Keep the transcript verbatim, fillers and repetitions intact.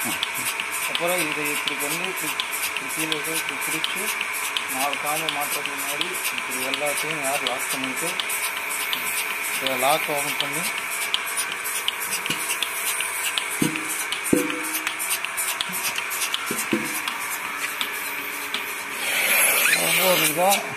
அப்புறம் இதை இப்படி பண்ணி இப்படி கீழே இப்படி பிடிச்சி நாலு காம்பு மாட்டுறதுக்கு முன்னாடி இப்படி எல்லாத்தையும் யார் லாக் பண்ணிவிட்டு இதை லாக் ஓப்பன் பண்ணி ஒவ்வொரு இதாக